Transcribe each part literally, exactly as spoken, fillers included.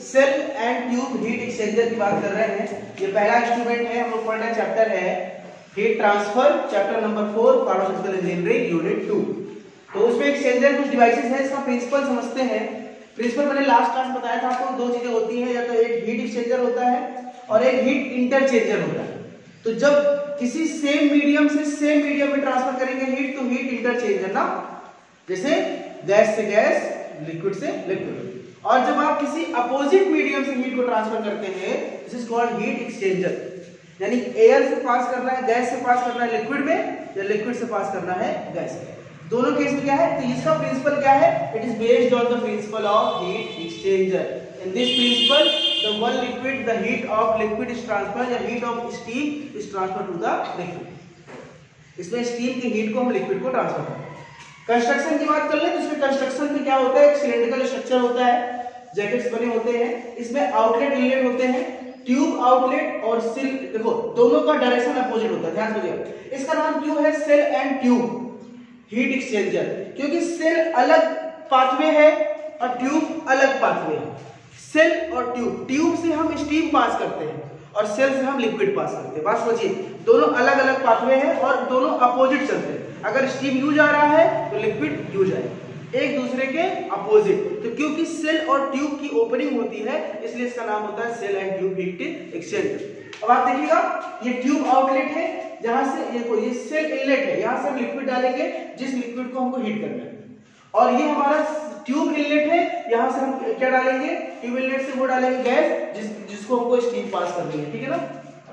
Cell and tube heat exchanger की बात कर रहे हैं। ये पहला इंस्ट्रूमेंट है, हम लोग पढ़ रहे हैं, चैप्टर है heat transfer, chapter number four, pharmaceutical engineering unit two. तो उसमें एक्सचेंजर कुछ डिवाइसेस हैं, इसका प्रिंसिपल समझते हैं। प्रिंसिपल मैंने लास्ट क्लास में बताया था आपको, दो चीजें होती हैं, या तो एक हीट एक्सचेंजर होता है और एक हीट इंटरचेंजर होता है। तो जब किसी सेम मीडियम से सेम मीडियम में ट्रांसफर करेंगे हीट, तो हीट इंटरचेंजर ना, जैसे गैस से गैस, लिक्विड से लिक्विड। और जब आप किसी अपोजिट मीडियम से हीट को ट्रांसफर करते हैं, this is called heat exchanger. यानी एयर से पास करना है, गैस से पास करना है लिक्विड में, या लिक्विड से पास करना है गैस में। दोनों केस में क्या है, तो इसका प्रिंसिपल क्या है, it is based on the principle of heat exchanger. In this principle the one liquid, the heat of liquid is transferred, या heat of steam is transferred to the liquid. इसमें steam की heat को हम liquid को transfer करते हैं। Construction की बात कर ले तो इसमें कंस्ट्रक्शन में क्या होता है, एक सिलेंड्रिकल स्ट्रक्चर होता है, जैकेट्स बने होते हैं, इसमें आउटलेट इनलेट होते हैं, ट्यूब आउटलेट और सेल, देखो दोनों का डायरेक्शन अपोजिट होता है, ध्यान दीजिए। इसका नाम क्यों है shell and tube heat exchanger, क्योंकि सेल अलग पाथवे है और ट्यूब अलग पाथवे है। सेल और ट्यूब, ट्यूब से हम स्टीम पास करते हैं और सेल से हम लिक्विड पास करते हैं। बात सोचिए, दोनों अलग अलग पाथवे हैं और दोनों अपोजिट चलते हैं। अगर स्टीम यूज आ रहा है तो लिक्विड यूज आएगा, एक दूसरे के अपोजिट। तो क्योंकि सेल और ट्यूब की ओपनिंग होती है, इसलिए इसका नाम होता है shell and tube heat exchanger. अब आप देखिएगा, ये ट्यूब आउटलेट है, जहां से ये ये सेल इनलेट है, यहां से हम लिक्विड डालेंगे जिस लिक्विड को हमको हीट करना है। और ये हमारा ट्यूब इनलेट है, यहां से हम क्या डालेंगे, ट्यूब इनलेट से वो डालेंगे गैस जिस जिसको हमको स्टीम पास करनी है, ठीक है ना।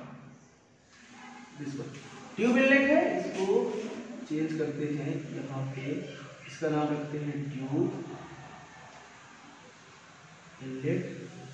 ट्यूब इनलेट है, इसको चेंज करते हैं, यहाँ पे इसका नाम रखते हैं ट्यूब इनलेट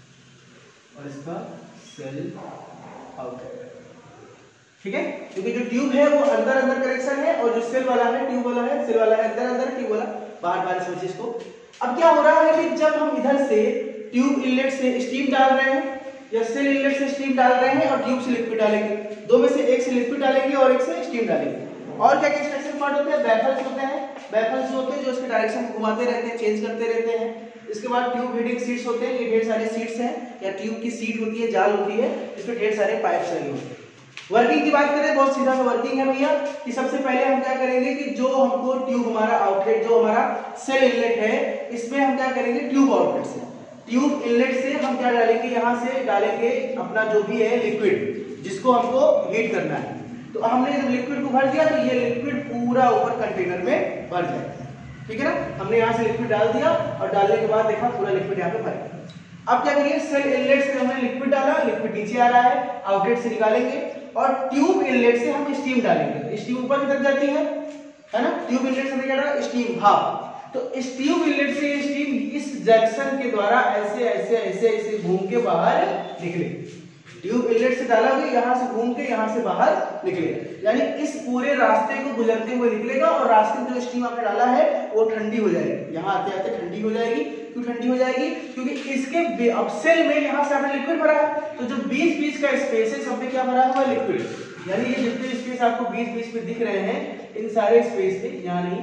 और इसका सेल आउटलेट, ठीक है। क्योंकि जो ट्यूब है वो अंदर अंदर कनेक्शन है और जो सेल वाला है, ट्यूब वाला है, सेल वाला है अंदर अंदर, ट्यूब वाला बाहर बाहर, सोचिए इसको। अब क्या हो रहा है कि जब हम इधर से ट्यूब इनलेट से स्टीम डाल रहे हैं या सेल इनलेट से स्टीम डाल रहे हैं और ट्यूब से लिक्विड डालेंगे, दो में से एक से लिक्विड डालेंगे और एक से स्टीम डालेंगे। और क्या क्या स्ट्रक्चर पार्ट होते हैं, बैफल्स होते हैं, बैफल्स होते हैं जो इसके डायरेक्शन को घुमाते रहते हैं, चेंज करते रहते हैं। इसके बाद ट्यूब हीटिंग सीट्स होते हैं, ये ढेर सारे सीट्स हैं, या ट्यूब की सीट होती है, जाल होती है, इसमें ढेर सारे पाइप्स लगे होते हैं। वर्किंग की बात करें, बहुत सीधा सा वर्किंग है भैया, कि सबसे पहले हम क्या करेंगे कि जो हमको ट्यूब, हमारा आउटलेट जो हमारा सेल इनलेट है, इसमें हम क्या करेंगे, ट्यूब आउटलेट से, ट्यूब इनलेट से हम क्या डालेंगे, यहाँ से डालेंगे अपना जो भी है लिक्विड, जिसको हमको हीट करना है। तो हमने जब लिक्विड को भर दिया तो ये लिक्विड पूरा ऊपर कंटेनर में भर जाएगा, ठीक है ना। हमने यहाँ से लिक्विड डाल दिया और डालने के बाद देखा पूरा लिक्विड यहाँ पे भर गया। अब क्या करिए, सेल इनलेट से हमने लिक्विड डाला, लिक्विड नीचे आ रहा है, आउटलेट से निकालेंगे, और ट्यूब इनलेट से हम स्टीम डालेंगे। स्टीम ऊपर की तरफ जाती है, है ना, ट्यूब इनलेट से हमने क्या डाला, स्टीम, भाप। तो इस ट्यूब इनलेट से स्टीम इस जंक्शन के द्वारा ऐसे ऐसे ऐसे ऐसे घूम के बाहर निकले। ट्यूब इनलेट से डालोगे, यहाँ से घूम के यहाँ से बाहर निकलेगा, यानी इस पूरे रास्ते को गुजरते हुए निकलेगा। और रास्ते में जो स्टीम आपने डाला है वो ठंडी हो जाएगी, यहाँ आते आते ठंडी हो जाएगी। क्यों ठंडी हो जाएगी, क्योंकि इसके अब सेल में यहाँ से आपने लिक्विड भरा है, तो जो बीच बीच का स्पेस है सब में क्या भरा हुआ है, लिक्विड। यानी ये जितने स्पेस आपको बीच बीच में दिख रहे हैं, इन सारे स्पेस में, यहाँ नहीं,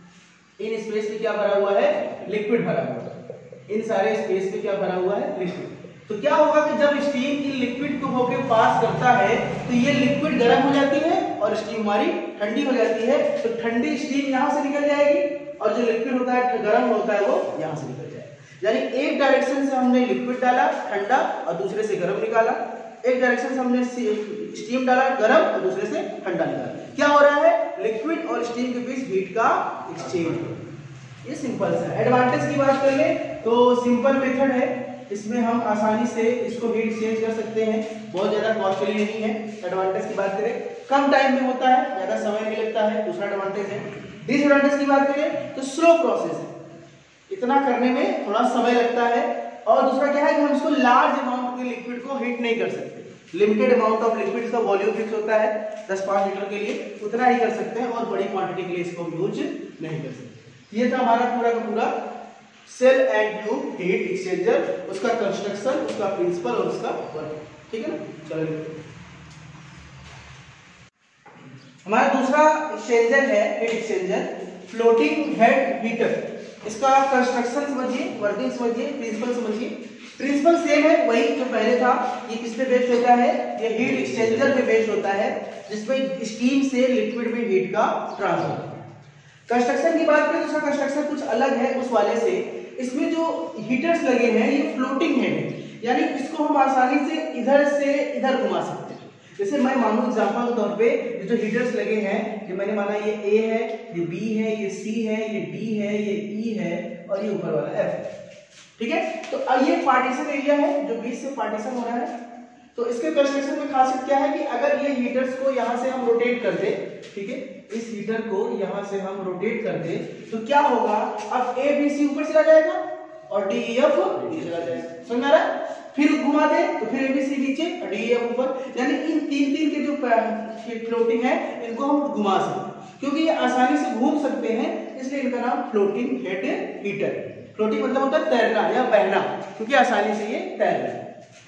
इन स्पेस में क्या भरा हुआ है, लिक्विड भरा हुआ है। इन सारे स्पेस में क्या भरा हुआ है, लिक्विड। तो क्या होगा कि जब स्टीम इन लिक्विड को होके पास करता है तो ये लिक्विड गर्म हो जाती है और स्टीम हमारी ठंडी हो जाती है। तो ठंडी स्टीम यहाँ से निकल जाएगी और जो लिक्विड होता है, गर्म होता है, वो यहाँ से निकल जाएगा। यानी एक डायरेक्शन से हमने लिक्विड डाला ठंडा और दूसरे से गर्म निकाला, एक डायरेक्शन से हमने स्टीम डाला गर्म और दूसरे से ठंडा निकाला। क्या हो रहा है, लिक्विड और स्टीम के बीच हीट का एक्सचेंज। ये सिंपल सा। एडवांटेज की बात कर ले तो सिंपल मेथड है, इसमें हम आसानी से इसको हीट एक्सचेंज कर सकते हैं, बहुत ज्यादा कॉस्टली नहीं है। एडवांटेज की बात करें, कम टाइम में होता है, ज्यादा समय नहीं लगता है, दूसरा एडवांटेज है। डिसएडवांटेज की बात करें तो स्लो प्रोसेस है, इतना करने में थोड़ा समय लगता है। और दूसरा क्या है कि हम इसको लार्ज अमाउंट के लिक्विड को हीट नहीं कर सकते। लिमिटेड अमाउंट ऑफ लिक्विड का वॉल्यूम फिक्स होता है दस पाँच लीटर के लिए, उतना ही कर सकते हैं, और बड़ी क्वांटिटी के लिए इसको हम यूज नहीं कर सकते। ये था हमारा पूरा का पूरा shell and tube heat exchanger, उसका कंस्ट्रक्शन, उसका प्रिंसिपल और उसका वर्क, ठीक है ना। चलो हमारा दूसरा एक्सचेंजर है heat exchanger, floating head heater. इसका कंस्ट्रक्शन समझिए, वर्किंग समझिए, प्रिंसिपल समझिए। प्रिंसिपल प्रिंसिपल सेम है, वही जो पहले था। ये किस पे बेस्ड होता है? ये हीट एक्सचेंजर पे बेस्ड होता है, जिसमें स्टीम से लिक्विड में हीट का ट्रांसफर। कंस्ट्रक्शन की बात करें तो इसका कंस्ट्रक्शन कुछ अलग है उस वाले से। इसमें जो हीटर्स लगे हैं ये फ्लोटिंग हेड है, यानी इसको हम आसानी से इधर से इधर घुमा सकते हैं। जैसे मैं मानूं एग्जांपल के तौर पे, ये जो हीटर्स लगे हैं, ये मैंने माना ये ए है, ये बी है, ये सी है, ये डी है, ये ई है और ये ऊपर वाला एफ है। ठीक है, तो अब ये पार्टीशन एरिया है जो बीच से पार्टीशन हो रहा है। तो इसके कंस्ट्रक्शन में खासियत क्या है कि अगर ये हीटर्स को यहां से हम रोटेट कर दे, ठीक है, इस हीटर को यहां से हम रोटेट कर दे तो क्या होगा? अब ए बी सी ऊपर चला जाएगा और डी ई एफ नीचे चला जाएगा। समझ आ रहा है? फिर घुमा दे तो फिर ए बी सी नीचे और डी ई एफ ऊपर, यानी इन तीन तीन के जो फ्लोटिंग है इनको हम घुमा सकते हैं, क्योंकि ये आसानी से घूम सकते हैं, इसलिए इनका नाम फ्लोटिंग हेड हीटर। फ्लोटिंग मतलब होता है तैरना या बहना, क्योंकि आसानी से ये तैर रहे हैं।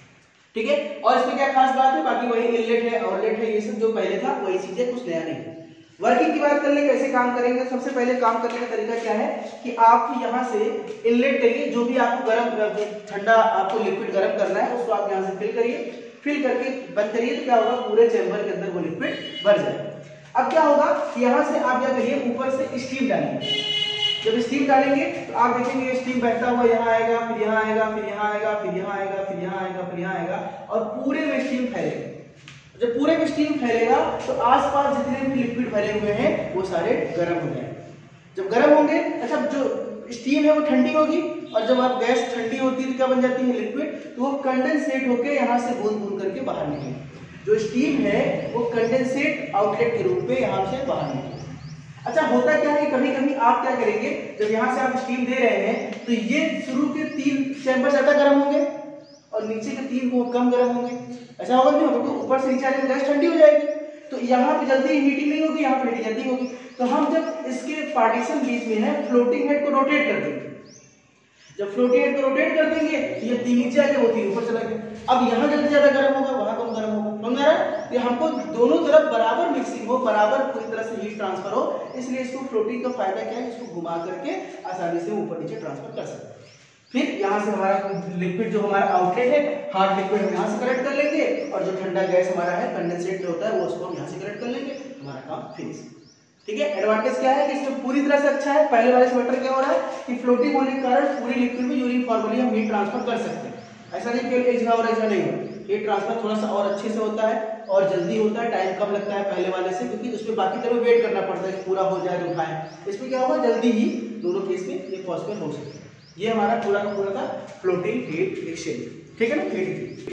ठीक है, और इसमें क्या खास बात है? बाकी वही इनलेट है, आउटलेट है, ये सब जो पहले था वही चीजें, कुछ नया नहीं। वर्किंग की बात कर ले, कैसे काम करेंगे? सबसे पहले काम करने का तरीका क्या है कि आप यहां से इनलेट करिए, जो भी आपको गर्म ठंडा आपको लिक्विड गर्म करना है उसको आप यहां से फिल करिए, फिल करके बंद करिए, तो क्या होगा? पूरे चैम्बर के अंदर वो लिक्विड भर जाएगा। अब क्या होगा कि यहां से आप क्या करिए, ऊपर से स्टीम डालेंगे। जब स्टीम डालेंगे तो आप देखेंगे स्टीम बहता हुआ यहाँ आएगा, फिर यहाँ आएगा, फिर यहाँ आएगा, फिर यहाँ आएगा, फिर यहाँ आएगा, फिर यहाँ आएगा और पूरे में स्टीम फैलेगा। जब पूरे में स्टीम फैलेगा तो आसपास जितने भी लिक्विड भरे हुए हैं वो सारे गर्म हो जाएंगे। जब गर्म होंगे, अच्छा जो स्टीम है वो ठंडी होगी, और जब आप गैस ठंडी होती है तो क्या बन जाती है? लिक्विड। तो वो कंडेंसेट होकर यहाँ से बूंद बूंद करके बाहर निकलेगी। जो स्टीम है वो कंडेंसेट आउटलेट के रूप में यहाँ से बाहर निकलेगी। अच्छा, होता क्या है, कभी कभी आप क्या करेंगे, जब यहाँ से आप स्टीम दे रहे हैं तो ये शुरू के तीन चैम्बर ज्यादा गर्म होंगे और नीचे के तीन वो कम गर्म होंगे। ऐसा होगा नहीं होगा? क्योंकि ऊपर से नीचे आने में गैस ठंडी हो जाएगी, तो यहाँ पे जल्दी हीटिंग नहीं होगी, यहाँ पे हीटिंग जल्दी होगी। तो हम जब इसके पार्टीशन बीच में है फ्लोटिंग हेड को रोटेट कर देंगे। जब फ्लोटिंग हेड को रोटेट कर देंगे ये तीन नीचे आ गए, वो तीन ऊपर चला गया। अब यहाँ जल्दी ज्यादा गर्म होगा, वहां कम गर्म होगा। समझ रहा है? ये हमको दोनों तरफ बराबर मिक्सिंग हो, बराबर पूरी तरह से हीट ट्रांसफर हो, इसलिए इसको फ्लोटिंग का फायदा क्या है? इसको घुमा करके आसानी से ऊपर नीचे ट्रांसफर कर सकते हैं। फिर यहाँ से हमारा लिक्विड जो हमारा आउटलेट है, हार्ड लिक्विड हम यहाँ से कलेक्ट कर लेंगे, और जो ठंडा गैस हमारा है कंडेंसेट जो होता है वो उसको हम यहाँ से कलेक्ट कर लेंगे, हमारा काम फिनिश। ठीक है, एडवांटेज क्या है कि इसमें पूरी तरह से अच्छा है। पहले वाले सेमेटर क्या हो रहा है कि फ्लोटिंग होने के कारण पूरी लिक्विड में यूनिफॉर्मली हम हीट ट्रांसफर कर सकते हैं। ऐसा नहीं कि एक जगह और ऐसा नहीं हो, हीट ट्रांसफर थोड़ा सा और अच्छे से होता है और जल्दी होता है, टाइम कम लगता है पहले वाले से, क्योंकि उसमें बाकी तरह वेट करना पड़ता है कि पूरा हो जाए तो उठाएं। इसमें क्या होगा, जल्दी ही दोनों केस में ये पॉसिबल हो सकता है। ये हमारा पूरा का पूरा था फ्लोटिंग हीट एक्सचेंजर। ठीक है ना, हीट